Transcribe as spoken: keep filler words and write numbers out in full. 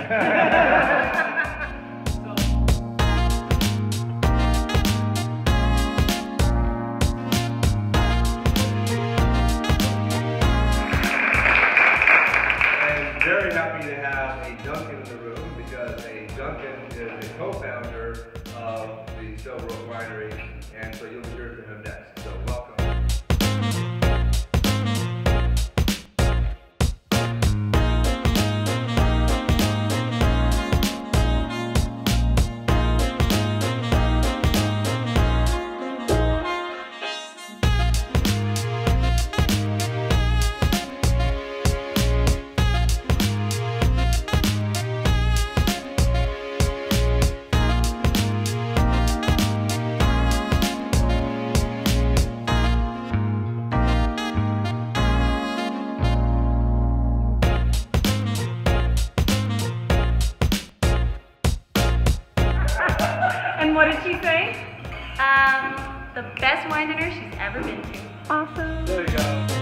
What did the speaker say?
I'm very happy to have a Duncan in the room because a Duncan is a co-founder of the Stillbrook Winery, and so you'll hear from him next. So welcome. And what did she say? Um, the best wine dinner she's ever been to. Awesome. There you go.